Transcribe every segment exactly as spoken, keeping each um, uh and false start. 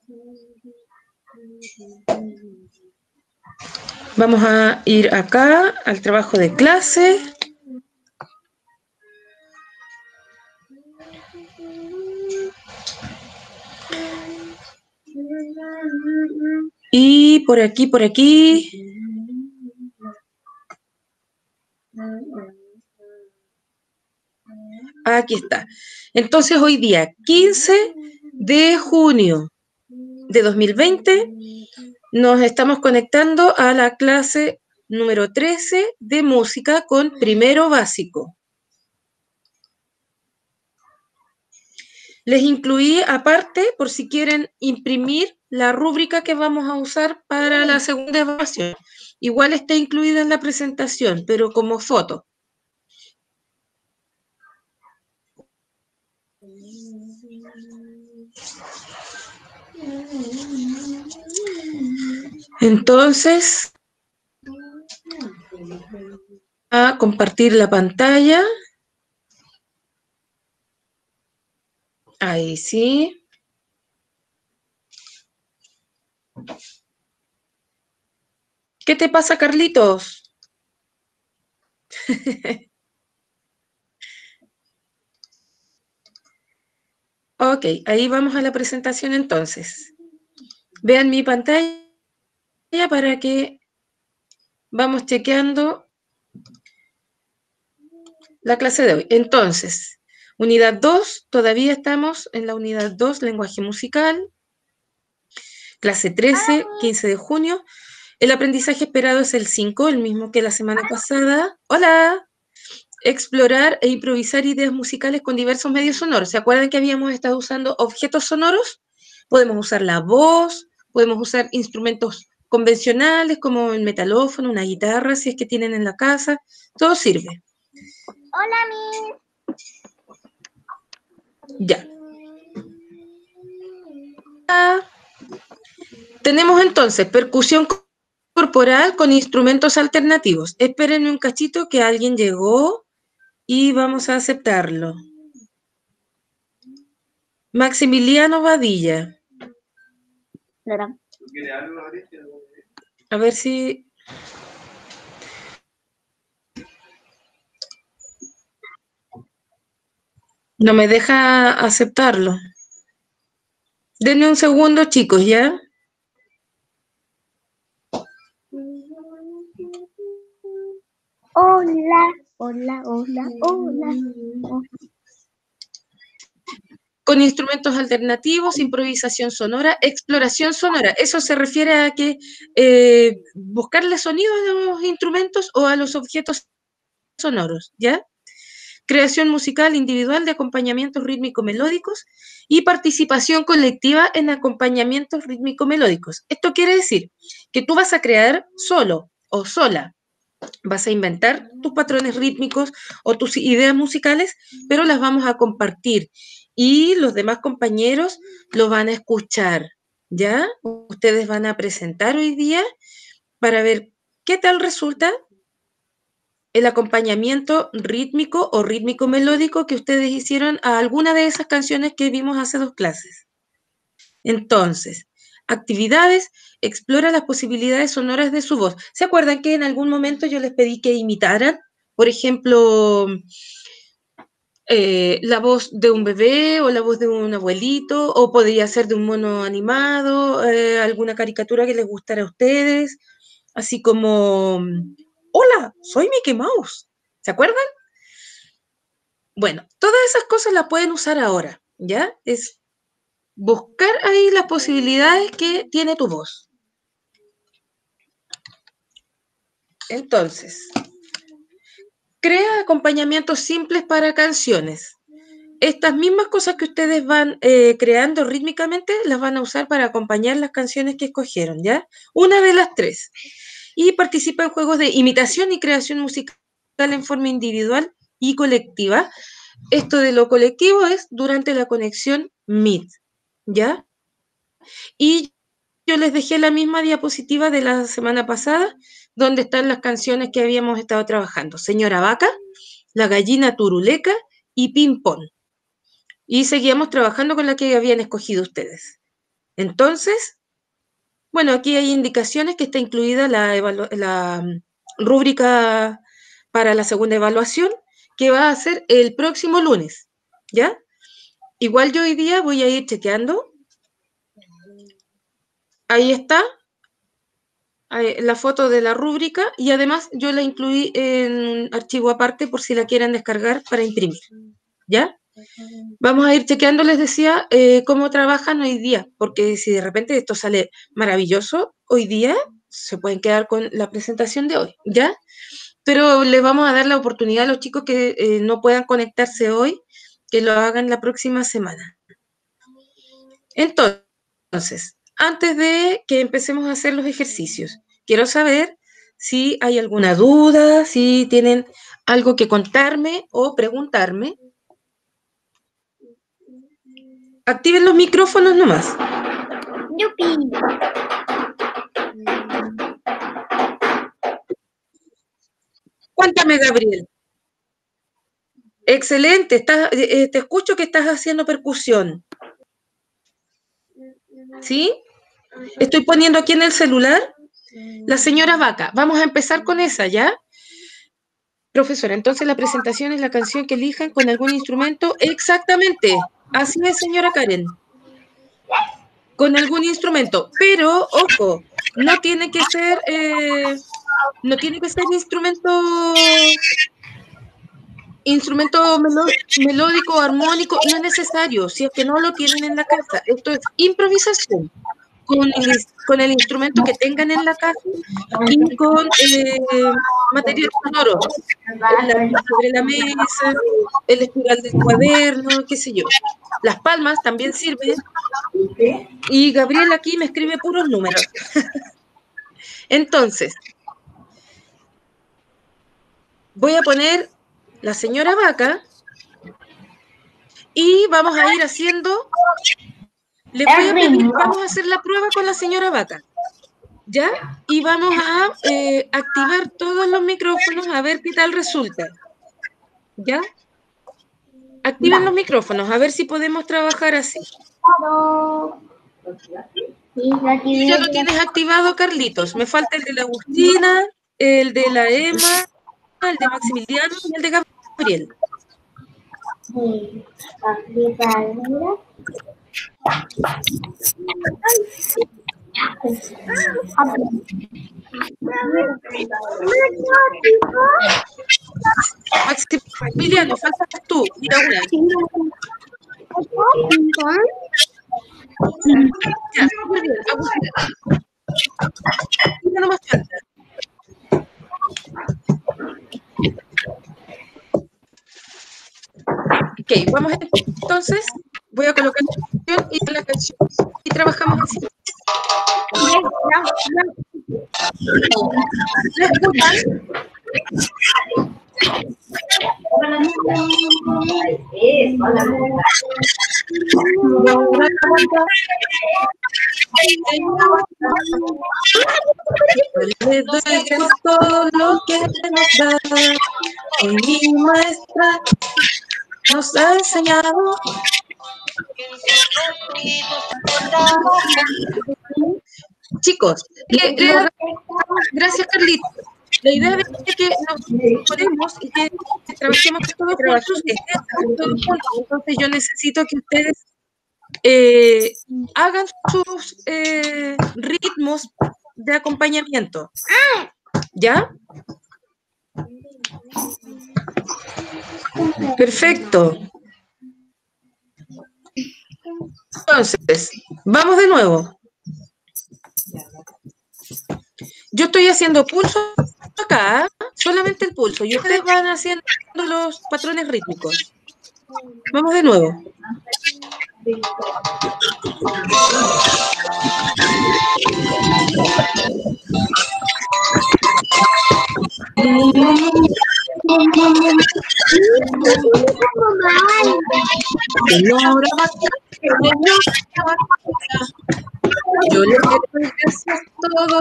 Vamos a ir acá al trabajo de clase. Y por aquí, por aquí. Aquí está. Entonces, hoy día, quince de junio de dos mil veinte, nos estamos conectando a la clase número trece de música con primero básico. Les incluí aparte, por si quieren imprimir, la rúbrica que vamos a usar para la segunda evaluación. Igual está incluida en la presentación, pero como foto. Entonces, a compartir la pantalla. Ahí sí. ¿Qué te pasa, Carlitos? Ok, ahí vamos a la presentación entonces. Vean mi pantalla para que vamos chequeando la clase de hoy. Entonces, unidad dos, todavía estamos en la unidad dos, lenguaje musical. Clase trece, quince de junio. El aprendizaje esperado es el cinco, el mismo que la semana pasada. ¡Hola! Explorar e improvisar ideas musicales con diversos medios sonoros. ¿Se acuerdan que habíamos estado usando objetos sonoros? Podemos usar la voz, podemos usar instrumentos convencionales como el metalófono, una guitarra, si es que tienen en la casa. Todo sirve. Hola, Miss. Ya. Tenemos entonces percusión corporal con instrumentos alternativos. Espérenme un cachito que alguien llegó y vamos a aceptarlo. Maximiliano Badilla. A ver si... No me deja aceptarlo. Denme un segundo, chicos, ¿ya? Hola, hola, hola, hola. Con instrumentos alternativos, improvisación sonora, exploración sonora. Eso se refiere a que eh, buscarle sonido a los instrumentos o a los objetos sonoros, ¿ya? Creación musical individual de acompañamientos rítmico-melódicos y participación colectiva en acompañamientos rítmico-melódicos. Esto quiere decir que tú vas a crear solo o sola, vas a inventar tus patrones rítmicos o tus ideas musicales, pero las vamos a compartir y los demás compañeros lo van a escuchar, ¿ya? Ustedes van a presentar hoy día para ver qué tal resulta el acompañamiento rítmico o rítmico melódico que ustedes hicieron a alguna de esas canciones que vimos hace dos clases. Entonces, actividades, explora las posibilidades sonoras de su voz. ¿Se acuerdan que en algún momento yo les pedí que imitaran, por ejemplo, eh, la voz de un bebé o la voz de un abuelito, o podría ser de un mono animado, eh, alguna caricatura que les gustara a ustedes, así como... Hola, soy Mickey Mouse. ¿Se acuerdan? Bueno, todas esas cosas las pueden usar ahora, ¿ya? Es buscar ahí las posibilidades que tiene tu voz. Entonces, crea acompañamientos simples para canciones. Estas mismas cosas que ustedes van eh, creando rítmicamente las van a usar para acompañar las canciones que escogieron, ¿ya? Una de las tres. Y participa en juegos de imitación y creación musical en forma individual y colectiva. Esto de lo colectivo es durante la conexión Meet, ¿ya? Y yo les dejé la misma diapositiva de la semana pasada, donde están las canciones que habíamos estado trabajando. Señora Vaca, La Gallina Turuleca y Ping Pong. Y seguíamos trabajando con la que habían escogido ustedes. Entonces, bueno, aquí hay indicaciones que está incluida la, la rúbrica para la segunda evaluación, que va a ser el próximo lunes, ¿ya? Igual yo hoy día voy a ir chequeando. Ahí está la foto de la rúbrica y además yo la incluí en un archivo aparte por si la quieren descargar para imprimir, ¿ya? Vamos a ir chequeando, les decía, eh, cómo trabajan hoy día, porque si de repente esto sale maravilloso, hoy día se pueden quedar con la presentación de hoy, ¿ya? Pero les vamos a dar la oportunidad a los chicos que eh, no puedan conectarse hoy, que lo hagan la próxima semana. Entonces, antes de que empecemos a hacer los ejercicios, quiero saber si hay alguna duda, si tienen algo que contarme o preguntarme. Activen los micrófonos nomás. ¡Yupi! Cuéntame, Gabriel. Excelente, estás, eh, te escucho que estás haciendo percusión. ¿Sí? Estoy poniendo aquí en el celular la señora Vaca. Vamos a empezar con esa, ¿ya? Profesora, entonces la presentación es la canción que elijan con algún instrumento. Exactamente. Así es, señora Karen. Con algún instrumento. Pero, ojo, no tiene que ser, eh, no tiene que ser instrumento, instrumento melódico, armónico, no es necesario, si es que no lo tienen en la casa. Esto es improvisación. Con el, con el instrumento que tengan en la casa y con eh, material sonoro, sobre la mesa, el espiral del cuaderno, qué sé yo. Las palmas también sirven. Y Gabriel aquí me escribe puros números. Entonces, voy a poner la señora Vaca y vamos a ir haciendo... Les voy a pedir, vamos a hacer la prueba con la señora Vaca, ¿ya? Y vamos a eh, activar todos los micrófonos a ver qué tal resulta, ¿ya? Activen los micrófonos, a ver si podemos trabajar así. Ya lo tienes activado, Carlitos. Me falta el de la Agustina, el de la Emma, el de Maximiliano y el de Gabriel. Maximiliano, faltas tú. Mira una. Ya, muy bien. Agustina no más falta. Ok, vamos entonces. Voy a colocar la canción y la canción y trabajamos así. ¿La escuchan? Le doy por todo lo que nos da. Hoy mi maestra nos ha enseñado. Chicos, le, le, gracias Carlitos. La idea es que nos ponemos y que trabajemos todos juntos. Entonces yo necesito que ustedes eh, hagan sus eh, ritmos de acompañamiento. ¿Ya? Perfecto. Entonces, vamos de nuevo. Yo estoy haciendo pulso acá, solamente el pulso, y ustedes van haciendo los patrones rítmicos. Vamos de nuevo. Señora Vaca, señora Vaca, yo le doy gracias todo.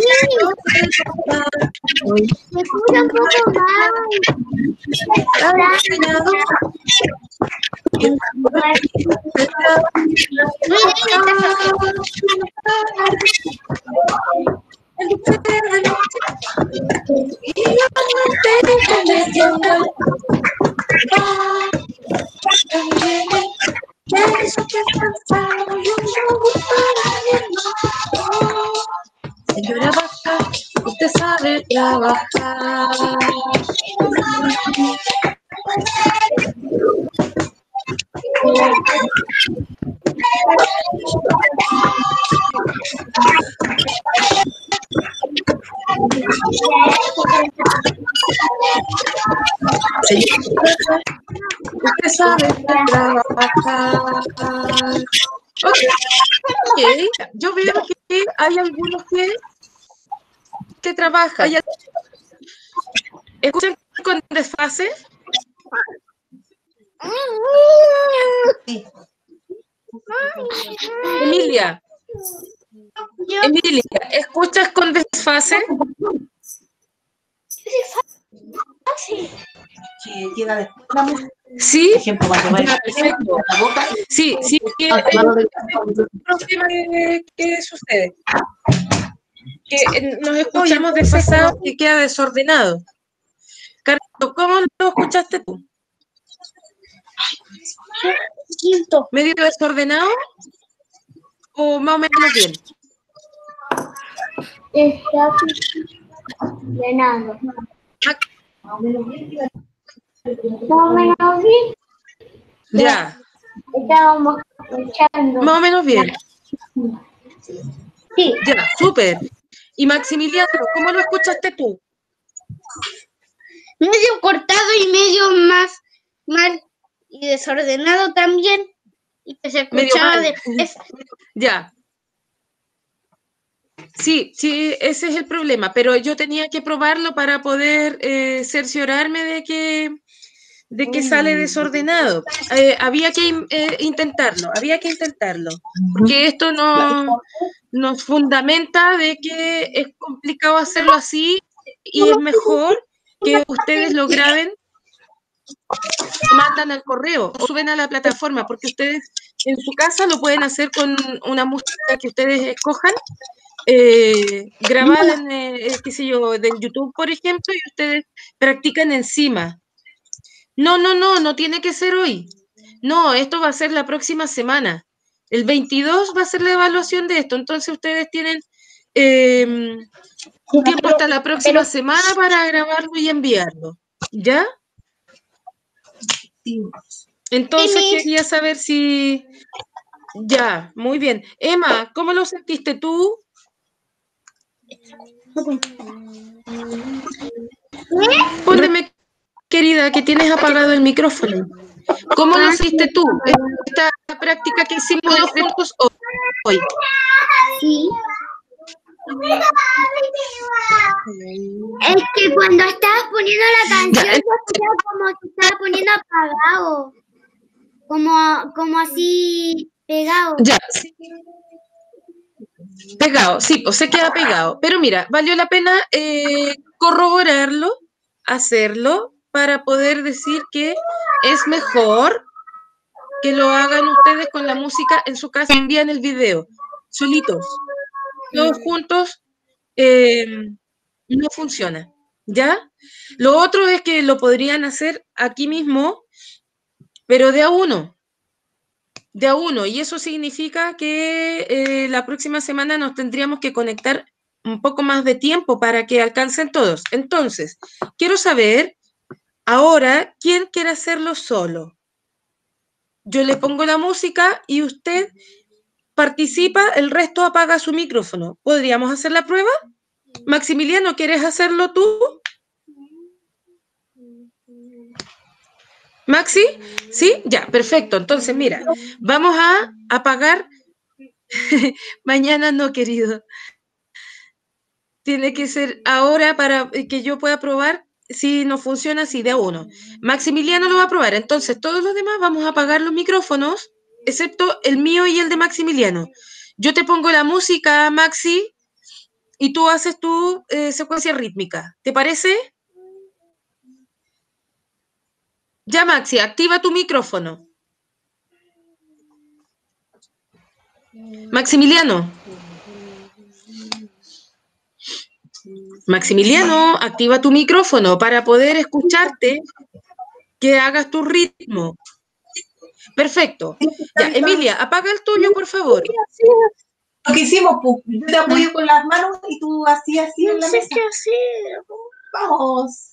Me escucha un poco mal. Ha enseñado que Señora Vaca, usted sabe trabajar. Señora Vaca, usted sabe trabajar. Ok, yo veo que hay algunos que, que trabajan. Hay- ¿Escuchan con desfase? Emilia, Yo Emilia, ¿escuchas con desfase? Que llega después la música. Sí, Por ejemplo, cuando va ya, perfecto. la boca. Sí, sí, que al hay lado un del- problema que, que sucede. Que eh, nos escuchamos desfasados y queda desordenado. Carlos, ¿cómo lo escuchaste tú? quinto. ¿Medio desordenado o más o menos bien? Está llenando. Ah, No me lo vi. ya, Estábamos escuchando. más o menos bien. Sí. Ya, súper. Y Maximiliano, ¿cómo lo escuchaste tú? Medio cortado y medio más mal y desordenado también. Y que se Medio escuchaba mal. después. Ya. Sí, sí, ese es el problema, pero yo tenía que probarlo para poder eh, cerciorarme de que, de que sale desordenado. Eh, había que in- eh, intentarlo, había que intentarlo, porque esto no, nos fundamenta de que es complicado hacerlo así y es mejor que ustedes lo graben, lo mandan al correo o suben a la plataforma, porque ustedes en su casa lo pueden hacer con una música que ustedes escojan, eh, grabada en, eh, qué sé yo, del YouTube, por ejemplo, y ustedes practican encima. No, no, no, no tiene que ser hoy. No, esto va a ser la próxima semana. El veintidós va a ser la evaluación de esto, entonces ustedes tienen eh, un tiempo hasta la próxima semana para grabarlo y enviarlo. ¿Ya? Entonces quería saber si... Ya, muy bien. Emma, ¿cómo lo sentiste tú? Respóndeme, querida, que tienes apagado el micrófono. ¿Cómo lo hiciste tú? Esta práctica que hicimos dos juntos hoy. Sí. Es que cuando estabas poniendo la canción, Ya, yo escuchaba como que estaba poniendo apagado. Como, como así pegado. Ya, sí. Pegado, sí, pues se queda pegado. Pero mira, valió la pena eh, corroborarlo, hacerlo, para poder decir que es mejor que lo hagan ustedes con la música en su casa, envían el video, solitos, todos juntos, eh, no funciona, ¿ya? Lo otro es que lo podrían hacer aquí mismo, pero de a uno, de a uno, y eso significa que eh, la próxima semana nos tendríamos que conectar un poco más de tiempo para que alcancen todos. Entonces, quiero saber ahora quién quiere hacerlo solo. Yo le pongo la música y usted participa, el resto apaga su micrófono. ¿Podríamos hacer la prueba? Maximiliano, ¿quieres hacerlo tú? ¿Maxi? ¿Sí? Ya, perfecto. Entonces, mira, vamos a apagar. Mañana no, querido. Tiene que ser ahora para que yo pueda probar si no funciona así de a uno. Maximiliano lo va a probar. Entonces, todos los demás vamos a apagar los micrófonos, excepto el mío y el de Maximiliano. Yo te pongo la música, Maxi, y tú haces tu eh, secuencia rítmica. ¿Te parece? Ya, Maxi, activa tu micrófono. Maximiliano. Maximiliano, activa tu micrófono para poder escucharte, que hagas tu ritmo. Perfecto. Ya, Emilia, apaga el tuyo, por favor. Lo que hicimos, pues, yo te apoyo con las manos y tú así, así en la mesa. qué hacer. Vamos.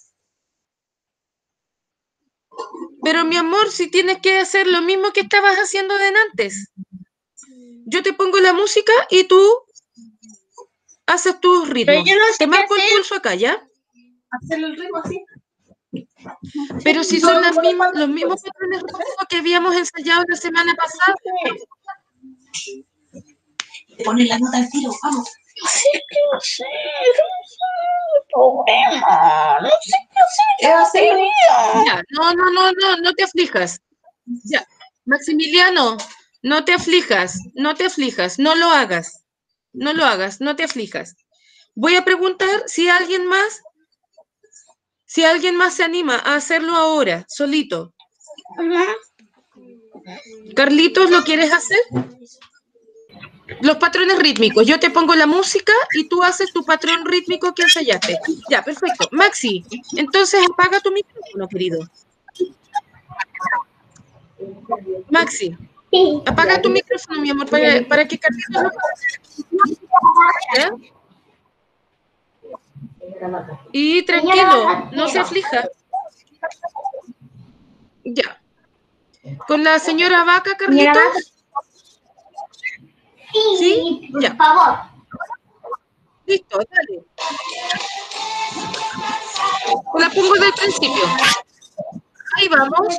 Pero mi amor, si tienes que hacer lo mismo que estabas haciendo de antes. Yo te pongo la música y tú haces tus ritmos. yo no sé Te qué marco el hacer. pulso acá, ¿ya? Hacer el ritmo así. Pero si son las mismas, los mismos patrones rítmicos que habíamos ensayado la semana pasada. Te pones la nota al tiro, vamos. No sé qué hacer. Problema. No sé qué ¿Qué hacer? Ya, no, no, no, no, no te aflijas. Ya, Maximiliano, no te aflijas, no te aflijas, no lo hagas, no lo hagas, no te aflijas. Voy a preguntar si alguien más, si alguien más se anima a hacerlo ahora, solito. Carlitos, ¿lo quieres hacer? Los patrones rítmicos. Yo te pongo la música y tú haces tu patrón rítmico que ensayaste. Ya, perfecto. Maxi, entonces apaga tu micrófono, querido. Maxi, Sí. apaga tu micrófono, mi amor, para, para que Carlitos lo pueda hacer. ¿Ya? Y tranquilo, no se aflija. Ya. ¿Con la señora Vaca, Carlitos? ¿Sí? Por Ya. favor. Listo, dale. La pongo del principio. Ahí vamos.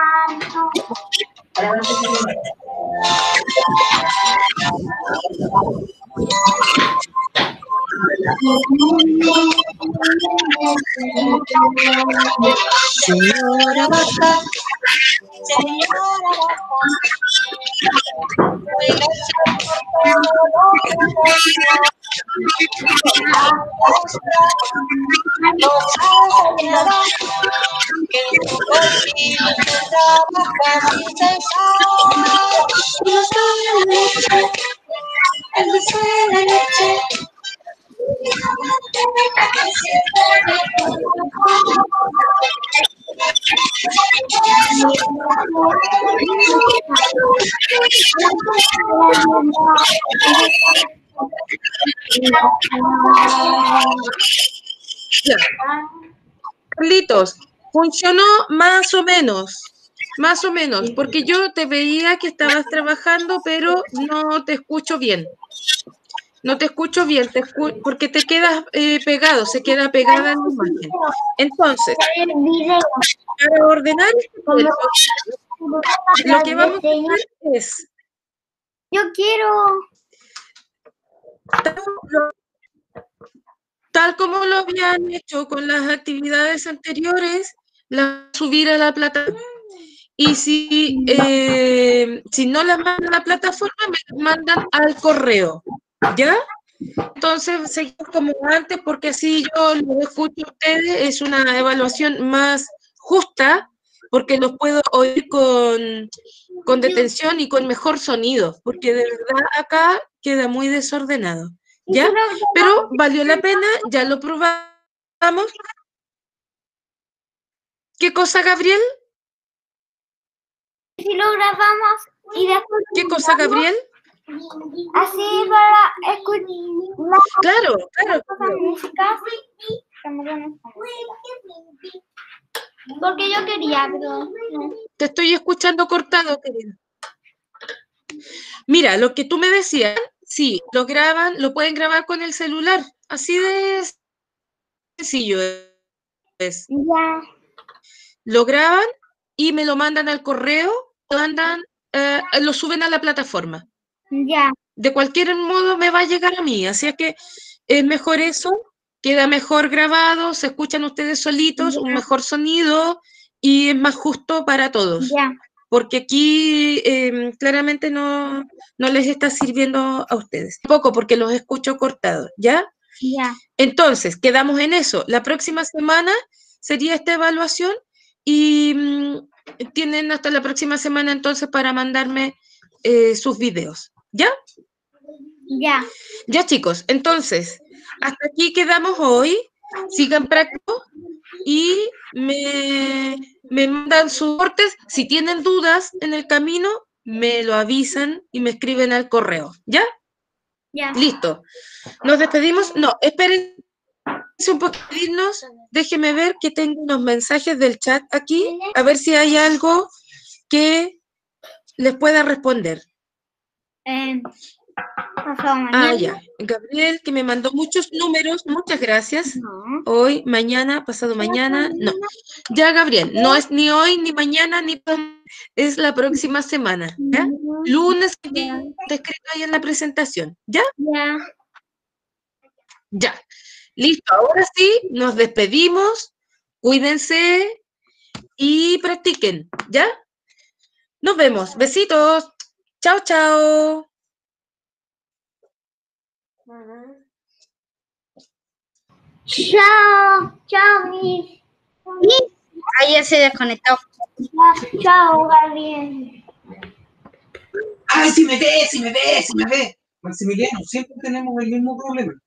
Señora Vaca, señora Vaca. Ya. Carlitos, funcionó más o menos, más o menos, porque yo te veía que estabas trabajando, pero no te escucho bien. No te escucho bien, te escu- porque te quedas eh, pegado, se queda pegada en la imagen. Entonces, para ordenar este cuerpo, lo que vamos a hacer es, Yo quiero. tal como lo habían hecho con las actividades anteriores, las subir a la plataforma. Y si, eh, si no las mandan a la plataforma, me las mandan al correo, ¿ya? Entonces, seguimos como antes, porque así yo los escucho a ustedes, es una evaluación más justa, porque los puedo oír con, con detención y con mejor sonido, porque de verdad acá queda muy desordenado, ¿ya? Pero valió la pena, ya lo probamos. ¿Qué cosa, Gabriel? Si lo grabamos y después. ¿Qué cosa, Gabriel? Así para escuchar. Claro, claro. Música. Porque yo quería, pero. Te estoy escuchando cortado, querido. Mira, lo que tú me decías, sí, lo graban, lo pueden grabar con el celular, así de sencillo es. Ya. Lo graban y me lo mandan al correo, lo mandan, eh, lo suben a la plataforma. Ya. De cualquier modo me va a llegar a mí, así es que es mejor eso, queda mejor grabado, se escuchan ustedes solitos, Ya. un mejor sonido y es más justo para todos. Ya. Porque aquí eh, claramente no, no les está sirviendo a ustedes. Tampoco porque los escucho cortados, ¿ya? Ya. Entonces, quedamos en eso. La próxima semana sería esta evaluación y mmm, tienen hasta la próxima semana entonces para mandarme eh, sus videos, ¿Ya? Ya. Ya, chicos, entonces, hasta aquí quedamos hoy. Sigan práctico y me, me mandan sus aportes. Si tienen dudas en el camino, me lo avisan y me escriben al correo. ¿Ya? Ya. Listo. Nos despedimos. No, esperen un poquito. Déjenme ver que tengo unos mensajes del chat aquí, a ver si hay algo que les pueda responder. Eh, pasado Ah, mañana. ya. Gabriel, que me mandó muchos números, muchas gracias. No. Hoy, mañana, pasado mañana, no. Ya, Gabriel, no es ni hoy, ni mañana, ni pa- es la próxima semana, ¿ya? Lunes, que está escrito ahí en la presentación, ¿ya? Ya. Ya. Listo, ahora sí, nos despedimos, cuídense y practiquen, ¿ya? Nos vemos, besitos. Chao, chao. Chao. Chao, Miss. Miss. Ahí ya se desconectó. Chao, Gabriel. Ay, si me ve, si me ve, si me ve. Maximiliano, siempre tenemos el mismo problema.